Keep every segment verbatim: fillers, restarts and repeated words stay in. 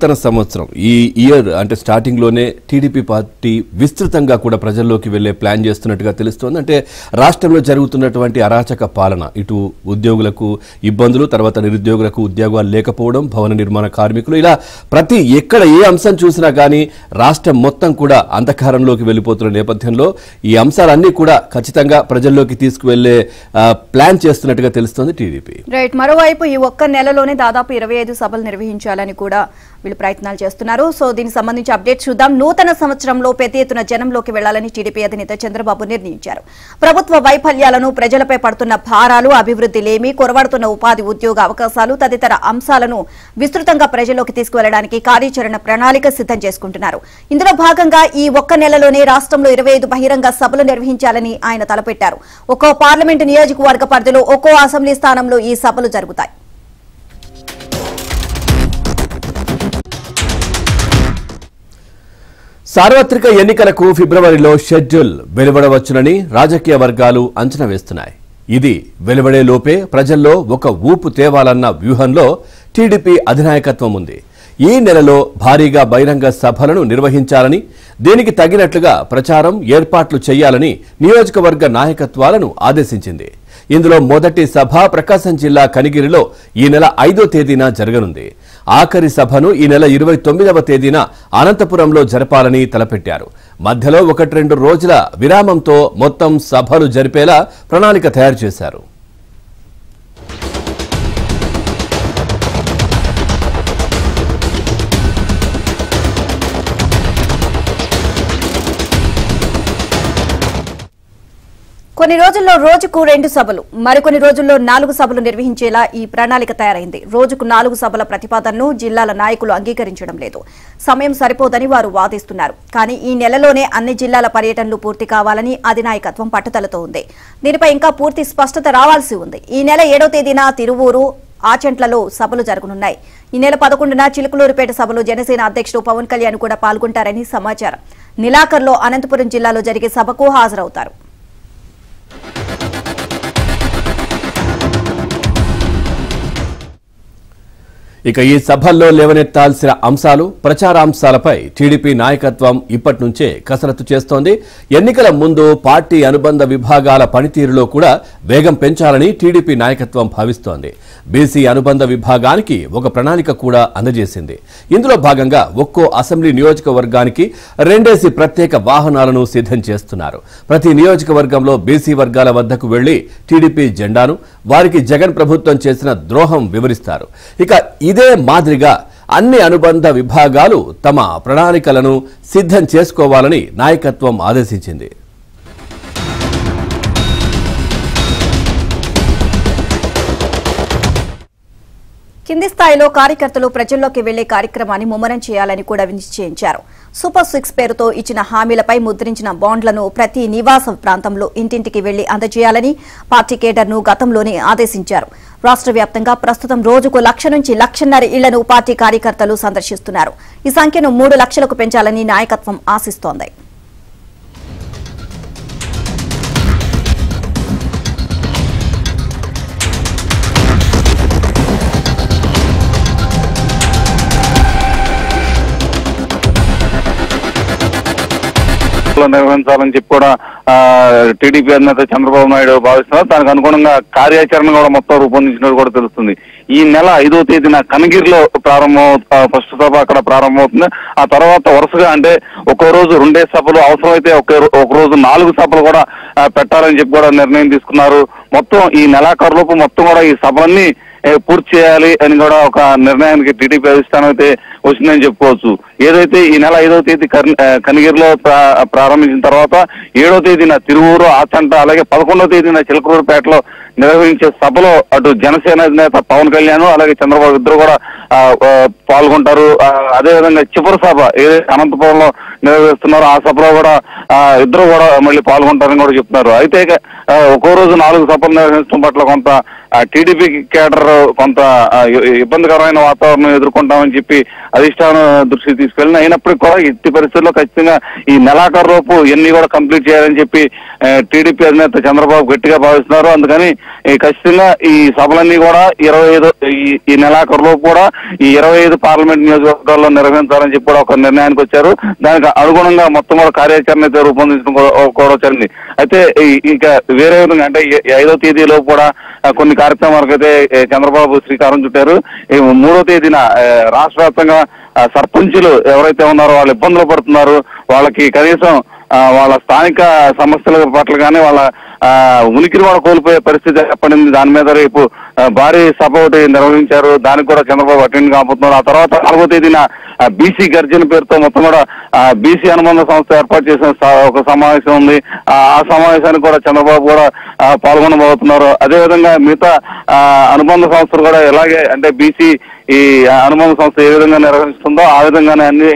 నూతన సంవత్సరం ఈ ఇయర్ అంటే స్టార్టింగ్ లోనే టీడీపీ పార్టీ విస్తృతంగా కూడా ప్రజల్లోకి వెళ్లే ప్లాన్ చేస్తున్నట్టుగా తెలుస్తోంది. అంటే రాష్ట్రంలో జరుగుతున్నటువంటి అరాచక పాలన, ఇటు ఉద్యోగులకు ఇబ్బందులు, తర్వాత నిరుద్యోగులకు ఉద్యోగాలు లేకపోవడం, భవన నిర్మాణ కార్మికులు, ఇలా ప్రతి ఎక్కడ ఏ అంశం చూసినా కానీ రాష్ట్రం మొత్తం కూడా అంధకారంలోకి వెళ్ళిపోతున్న నేపథ్యంలో ఈ అంశాలన్నీ కూడా ఖచ్చితంగా ప్రజల్లోకి తీసుకువెళ్లే ప్లాన్ చేస్తున్నట్టుగా తెలుస్తోంది టీడీపీ. రైట్. మరోవైపు ఈ ఒక్క నెలలోనే దాదాపు ఇరవై ఐదు సభలు నిర్వహించాలని కూడా వీళ్ళు ప్రయత్నాలు చేస్తున్నారు. సో దీనికి సంబంధించి అప్డేట్ చూద్దాం. నూతన సంవత్సరంలో పెద్ద ఎత్తున జనంలోకి వెళ్లాలని టీడీపీ అధినేత చంద్రబాబు నిర్ణయించారు. ప్రభుత్వ వైఫల్యాలను, ప్రజలపై పడుతున్న భారాలు, అభివృద్ధి లేమి, కొరవడుతున్న ఉపాధి, ఉద్యోగ అవకాశాలు తదితర అంశాలను విస్తృతంగా ప్రజల్లోకి తీసుకువెళ్లడానికి కార్యాచరణ ప్రణాళిక సిద్ధం చేసుకుంటున్నారు. ఇందులో భాగంగా ఈ ఒక్క నెలలోనే రాష్ట్రంలో ఇరవై ఐదు బహిరంగ సభలు నిర్వహించాలని ఆయన తలపెట్టారు. ఒక్కో పార్లమెంటు నియోజకవర్గ పరిధిలో ఒక్కో అసెంబ్లీ స్థానంలో ఈ సభలు జరుగుతాయి. సార్వత్రిక ఎన్నికలకు ఫిబ్రవరిలో షెడ్యూల్ వెలువడవచ్చునని రాజకీయ వర్గాలు అంచనా వేస్తున్నాయి. ఇది వెలువడే లోపే ప్రజల్లో ఒక ఊపు తేవాలన్న వ్యూహంలో టీడీపీ అధినాయకత్వం ఉంది. ఈ నెలలో భారీగా బహిరంగ సభలను నిర్వహించాలని, దీనికి తగినట్లుగా ప్రచారం ఏర్పాట్లు చేయాలని నియోజకవర్గ నాయకత్వాలను ఆదేశించింది. ఇందులో మొదటి సభ ప్రకాశం జిల్లా కనిగిరిలో ఈ నెల ఐదో తేదీన జరగనుంది. ఆఖరి సభను ఈ నెల ఇరవై తొమ్మిదవ తేదీన అనంతపురంలో జరపాలని తలపెట్టారు. మధ్యలో ఒకటి రెండు రోజుల విరామంతో మొత్తం సభలు జరిపేలా ప్రణాళిక తయారు చేశారు. కొన్ని రోజుల్లో రోజుకు రెండు సభలు, మరికొన్ని రోజుల్లో నాలుగు సభలు నిర్వహించేలా ఈ ప్రణాళిక తయారైంది. రోజుకు నాలుగు సభల ప్రతిపాదనను జిల్లాల నాయకులు అంగీకరించడం లేదు. సమయం సరిపోదని వారు వాదిస్తున్నారు. కానీ ఈ నెలలోనే అన్ని జిల్లాల పర్యటనలు పూర్తి కావాలని అధినాయకత్వం పట్టుదలతో ఉంది. దీనిపై ఇంకా పూర్తి స్పష్టత రావాల్సి ఉంది. ఈ నెల ఏడో తేదీన తిరువూరు, ఆచంట్లలో సభలు జరగనున్నాయి. ఈ నెల పదకొండున చిలుకలూరుపేట సభలో జనసేన అధ్యక్షుడు పవన్ కళ్యాణ్ కూడా పాల్గొంటారని సమాచారం. నిలాకర్లో అనంతపురం జిల్లాలో జరిగే సభకు హాజరవుతారు. ఇక ఈ సభల్లో లేవనెత్తాల్సిన అంశాలు, ప్రచారాంశాలపై టీడీపీ నాయకత్వం ఇప్పటి నుంచే కసరత్తు చేస్తోంది. ఎన్నికల ముందు పార్టీ అనుబంధ విభాగాల పనితీరులో కూడా వేగం పెంచాలని టీడీపీ నాయకత్వం భావిస్తోంది. బీసీ అనుబంధ విభాగానికి ఒక ప్రణాళిక కూడా అందజేసింది. ఇందులో భాగంగా ఒక్కో అసెంబ్లీ నియోజకవర్గానికి రెండేసి ప్రత్యేక వాహనాలను సిద్ధం చేస్తున్నారు. ప్రతి నియోజకవర్గంలో బీసీ వర్గాల వద్దకు వెళ్లి టీడీపీ జెండాను, వారికి జగన్ ప్రభుత్వం చేసిన ద్రోహం వివరిస్తారు. ఇక ఇదే మాదిరిగా అన్ని అనుబంధ విభాగాలు తమ ప్రణాళికలను సిద్ధం చేసుకోవాలని నాయకత్వం ఆదేశించింది. కింది స్థాయిలో కార్యకర్తలు ప్రజల్లోకి వెళ్లే కార్యక్రమాన్ని ముమ్మరం చేయాలని కూడా నిశ్చయించారు. సూపర్ సిక్స్ పేరుతో ఇచ్చిన హామీలపై ముద్రించిన బాండ్లను ప్రతి నివాస ప్రాంతంలో ఇంటింటికి వెళ్లి అందజేయాలని పార్టీ కేడర్ను గతంలోనే ఆదేశించారు. రాష్ట్ర వ్యాప్తంగా ప్రస్తుతం రోజుకు లక్ష నుంచి లక్షన్నర ఇళ్లను పార్టీ కార్యకర్తలు సందర్శిస్తున్నారు. ఈ సంఖ్యను మూడు లక్షలకు పెంచాలని నాయకత్వం ఆశిస్తోంది. నిర్వహించాలని చెప్పి కూడా టీడీపీ అధినేత చంద్రబాబు నాయుడు భావిస్తున్నారు. దానికి అనుగుణంగా కార్యాచరణ కూడా మొత్తం రూపొందించినట్టు కూడా తెలుస్తుంది. ఈ నెల ఐదో తేదీన కనగిరిలో ప్రారంభం, ఫస్ట్ సభ అక్కడ ప్రారంభమవుతుంది. ఆ తర్వాత వరుసగా అంటే ఒక్కో రోజు రెండే సభలు, అవసరమైతే ఒక రోజు నాలుగు సభలు కూడా పెట్టాలని చెప్పి కూడా నిర్ణయం తీసుకున్నారు. మొత్తం ఈ నెలాఖరులోపు మొత్తం కూడా ఈ సభలన్నీ పూర్తి చేయాలి అని కూడా ఒక నిర్ణయానికి టీడీపీ అధిష్టానం అయితే వచ్చిందని చెప్పుకోవచ్చు. ఏదైతే ఈ నెల ఐదవ తేదీ కనిగిరిలో ప్రారంభించిన తర్వాత ఏడో తేదీన తిరువూరు, ఆచంట, అలాగే పదకొండవ తేదీన చిలకలూరుపేటలో నిర్వహించే సభలో అటు జనసేన అధినేత పవన్ కళ్యాణ్ అలాగే చంద్రబాబు ఇద్దరు కూడా పాల్గొంటారు. అదేవిధంగా చివరి సభ ఏదైతే అనంతపురంలో నిర్వహిస్తున్నారో ఆ సభలో కూడా ఇద్దరు కూడా మళ్ళీ పాల్గొంటారని కూడా చెప్తున్నారు. అయితే ఒక్కో రోజు నాలుగు సభలు నిర్వహించడం పట్ల కొంత టీడీపీ కేడర్ కొంత ఇబ్బందికరమైన వాతావరణం ఎదుర్కొంటామని చెప్పి అధిష్టానం దృష్టికి తీసుకెళ్ళిన అయినప్పటికీ కూడా ఎట్టి పరిస్థితుల్లో ఖచ్చితంగా ఈ నెలాఖరు లోపు ఎన్ని కూడా కంప్లీట్ చేయాలని చెప్పి టీడీపీ అధినేత చంద్రబాబు గట్టిగా భావిస్తున్నారు. అందుకని ఖచ్చితంగా ఈ సభలన్నీ కూడా ఇరవై ఐదు ఈ నెలాఖరు లోపు కూడా ఈ ఇరవై ఐదు పార్లమెంట్ నియోజకవర్గాల్లో నిర్వహించాలని చెప్పి కూడా ఒక నిర్ణయానికి వచ్చారు. దానికి అనుగుణంగా మొత్తం కూడా కార్యాచరణ అయితే రూపొందించడం కూడా వచ్చింది. అయితే ఇంకా వేరే విధంగా అంటే ఐదో తేదీలో కూడా కొన్ని కార్యక్రమాలకు అయితే చంద్రబాబు శ్రీకారం చుట్టారు. మూడో తేదీన రాష్ట్ర వ్యాప్తంగా సర్పంచులు ఎవరైతే ఉన్నారో వాళ్ళు ఇబ్బందులు పడుతున్నారు, వాళ్ళకి కనీసం వాళ్ళ స్థానిక సమస్యల పట్ల కానీ వాళ్ళ ఉనికిని కూడా కోల్పోయే పరిస్థితి ఏర్పడింది. దాని మీద రేపు భారీ సభ ఒకటి నిర్వహించారు. దానికి కూడా చంద్రబాబు అటెండ్ కాబోతున్నారు. ఆ తర్వాత నాలుగో తేదీన బీసీ గర్జన పేరుతో మొత్తం కూడా బీసీ అనుబంధ సంస్థ ఏర్పాటు చేసిన ఒక సమావేశం ఉంది. ఆ సమావేశానికి కూడా చంద్రబాబు కూడా పాల్గొనబోతున్నారు. అదేవిధంగా మిగతా అనుబంధ సంస్థలు కూడా ఎలాగే అంటే బీసీ ఈ అనుబంధ సంస్థ ఏ విధంగా నిర్వహిస్తుందో ఆ విధంగానే అన్ని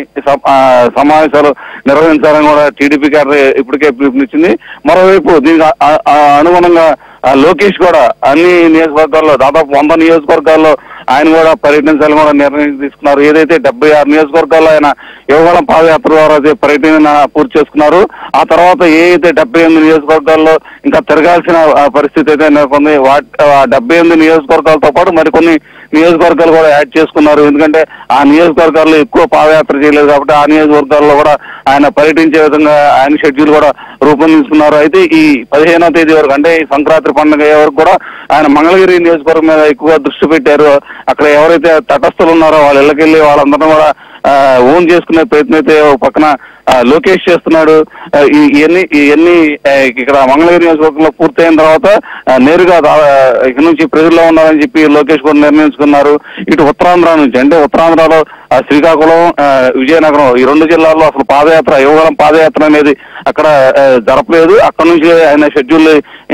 సమావేశాలు నిర్వహించాలని కూడా టీడీపీ గారు ఇప్పటికే పిలుపునిచ్చింది. మరోవైపు దీనికి అనుగుణంగా లోకేష్ కూడా అన్ని నియోజకవర్గాల్లో దాదాపు వంద నియోజకవర్గాల్లో ఆయన కూడా పర్యటించాలని కూడా నిర్ణయం తీసుకున్నారు. ఏదైతే డెబ్బై ఆరు నియోజకవర్గాల్లో ఆయన యువగళం పాదయాత్ర ద్వారా పర్యటన పూర్తి చేసుకున్నారు. ఆ తర్వాత ఏ అయితే డెబ్బై ఎనిమిది నియోజకవర్గాల్లో ఇంకా తిరగాల్సిన పరిస్థితి అయితే నెలకొంది. వాటి డెబ్బై ఎనిమిది నియోజకవర్గాలతో పాటు మరికొన్ని నియోజకవర్గాలు కూడా యాడ్ చేసుకున్నారు. ఎందుకంటే ఆ నియోజకవర్గాల్లో ఎక్కువ పాదయాత్ర చేయలేదు కాబట్టి ఆ నియోజకవర్గాల్లో కూడా ఆయన పర్యటించే విధంగా ఆయన షెడ్యూల్ కూడా రూపొందించుకున్నారు. అయితే ఈ పదిహేనవ తేదీ వరకు అంటే ఈ సంక్రాంతి పండుగ వరకు కూడా ఆయన మంగళగిరి నియోజకవర్గం మీద ఎక్కువ దృష్టి పెట్టారు. అక్కడ ఎవరైతే తటస్థులు ఉన్నారో వాళ్ళ ఇళ్ళకెళ్ళి వాళ్ళందరూ కూడా ఓన్ చేసుకునే ప్రయత్నం అయితే పక్కన లోకేష్ చేస్తున్నాడు. ఇవన్నీ ఇవన్నీ ఇక్కడ మంగళగిరి నియోజకవర్గంలో పూర్తయిన తర్వాత నేరుగా ఇక్కడ నుంచి ప్రజల్లో ఉన్నారని చెప్పి లోకేష్ కూడా నిర్ణయించుకున్నారు. ఇటు ఉత్తరాంధ్ర నుంచి అంటే ఉత్తరాంధ్రలో శ్రీకాకుళం, విజయనగరం ఈ రెండు జిల్లాల్లో అసలు పాదయాత్ర యువగలం పాదయాత్ర అనేది అక్కడ జరపలేదు. అక్కడ నుంచి ఆయన షెడ్యూల్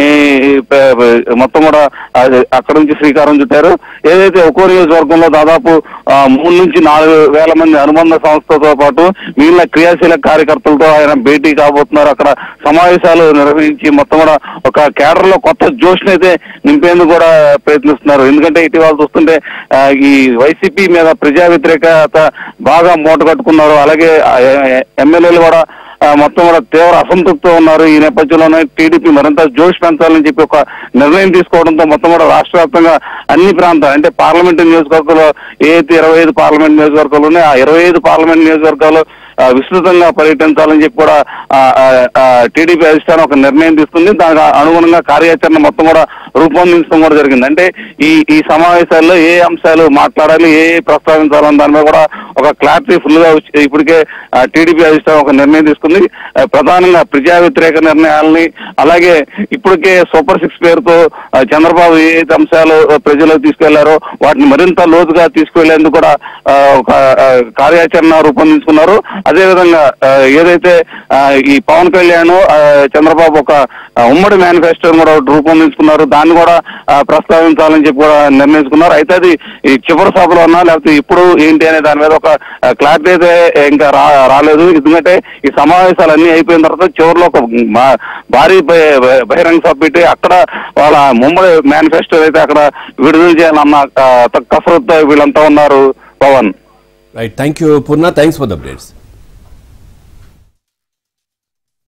మొత్తం కూడా అక్కడ నుంచి శ్రీకారం చుట్టారు. ఏదైతే ఒక్కో నియోజకవర్గంలో దాదాపు మూడు నుంచి నాలుగు వేల మంది అనుబంధ సంస్థతో పాటు మిగిలిన క్రియాశీల కార్యకర్తలతో ఆయన భేటీ కాబోతున్నారు. అక్కడ సమావేశాలు నిర్వహించి మొత్తం కూడా ఒక కేడర్ లో కొత్త జోష్ని అయితే నింపేందుకు కూడా ప్రయత్నిస్తున్నారు. ఎందుకంటే ఇటీవల చూస్తుంటే ఈ వైసీపీ మీద ప్రజా వ్యతిరేకత బాగా మూట కట్టుకున్నారు. అలాగే ఎమ్మెల్యేలు కూడా మొత్తం కూడా తీవ్ర అసంతృప్తితో ఉన్నారు. ఈ నేపథ్యంలోనే టీడీపీ మరింత జోష్ పెంచాలని చెప్పి ఒక నిర్ణయం తీసుకోవడంతో మొత్తం కూడా రాష్ట్ర వ్యాప్తంగా అన్ని ప్రాంతాలు అంటే పార్లమెంటు నియోజకవర్గాల్లో ఏ అయితే ఇరవై ఐదు పార్లమెంట్ నియోజకవర్గాలు ఉన్నాయి ఆ ఇరవై ఐదు పార్లమెంట్ నియోజకవర్గాలు విస్తృతంగా పర్యటించాలని చెప్పి కూడా టీడీపీ అధిష్టానం ఒక నిర్ణయం తీసుకుంది. దానికి అనుగుణంగా కార్యాచరణ మొత్తం కూడా రూపొందించడం కూడా జరిగింది. అంటే ఈ ఈ సమావేశాల్లో ఏ అంశాలు మాట్లాడాలి, ఏ ప్రస్తావించాలని దాని మీద కూడా ఒక క్లారిటీ ఫుల్ గా ఇప్పటికే టీడీపీ అధిష్టానం ఒక నిర్ణయం తీసుకుంది. ప్రధానంగా ప్రజా వ్యతిరేక నిర్ణయాలని అలాగే ఇప్పటికే సూపర్ సిక్స్ పేరుతో చంద్రబాబు ఏ అంశాలు ప్రజలకు తీసుకెళ్లారో వాటిని మరింత లోతుగా తీసుకువెళ్లేందుకు కూడా ఒక కార్యాచరణ రూపొందించుకున్నారు. అదేవిధంగా ఏదైతే ఈ పవన్ కళ్యాణ్ చంద్రబాబు ఒక ఉమ్మడి మేనిఫెస్టోని కూడా రూపొందించుకున్నారు. దాన్ని కూడా ప్రస్తావించాలని చెప్పి కూడా నిర్ణయించుకున్నారు. అయితే అది ఈ చివరి సభలో ఉన్నా లేకపోతే ఇప్పుడు ఏంటి అనే దాని మీద ఒక క్లారిటీ అయితే ఇంకా రా రాలేదు ఎందుకంటే ఈ సమావేశాలు అన్ని అయిపోయిన తర్వాత చివరిలో ఒక భారీ బహిరంగ సభ పెట్టి అక్కడ వాళ్ళ ఉమ్మడి మేనిఫెస్టో అయితే అక్కడ విడుదల చేయాలన్న కసరత్తు వీళ్ళంతా ఉన్నారు. Pavan right, thank you Purna, thanks for the updates.